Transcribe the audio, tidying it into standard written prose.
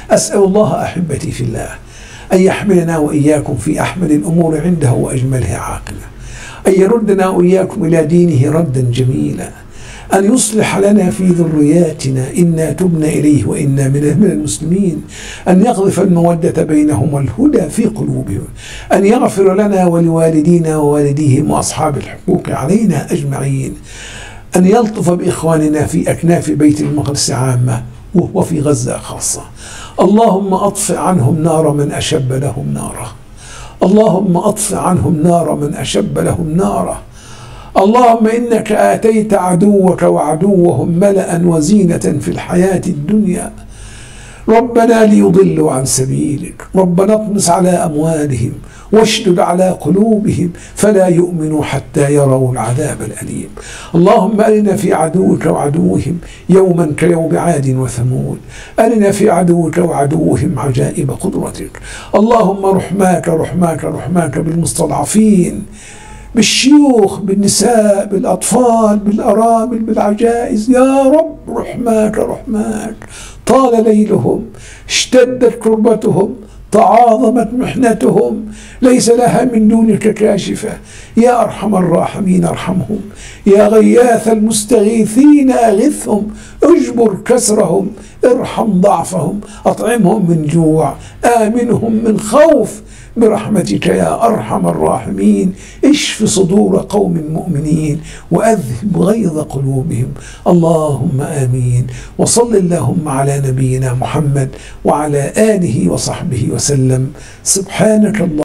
أسأل الله أحبتي في الله أن يحملنا وإياكم في أحمد الأمور عنده وأجملها عاقبة، أن يردنا وإياكم إلى دينه ردا جميلا، أن يصلح لنا في ذرياتنا إنا تبنا إليه وإنا من المسلمين، أن يقذف المودة بينهم والهدى في قلوبهم، أن يغفر لنا ولوالدينا ووالديهم وأصحاب الحقوق علينا أجمعين، أن يلطف بإخواننا في أكناف بيت المقدس عامة وفي غزة خاصة. اللهم أطفئ عنهم نار من أشب لهم ناره، اللهم أطفئ عنهم نار من أشب لهم ناره. اللهم إنك آتيت عدوك وعدوهم ملأ وزينة في الحياة الدنيا، ربنا ليضلوا عن سبيلك، ربنا اطمس على أموالهم واشدد على قلوبهم فلا يؤمنوا حتى يروا العذاب الأليم. اللهم أرنا في عدوك وعدوهم يوما كيوم عاد وثمود، أرنا في عدوك وعدوهم عجائب قدرتك. اللهم رحماك بالمستضعفين، بالشيوخ، بالنساء، بالأطفال، بالأرامل، بالعجائز، يا رب رحماك طال ليلهم، اشتدت كربتهم، تعاظمت محنتهم، ليس لها من دونك كاشفة. يا أرحم الراحمين ارحمهم، يا غياث المستغيثين أغثهم، اجبر كسرهم، ارحم ضعفهم، أطعمهم من جوع، آمنهم من خوف، برحمتك يا أرحم الراحمين. اشف صدور قوم مؤمنين وأذهب غيظ قلوبهم. اللهم آمين. وصل اللهم على نبينا محمد وعلى آله وصحبه وسلم. سبحانك الله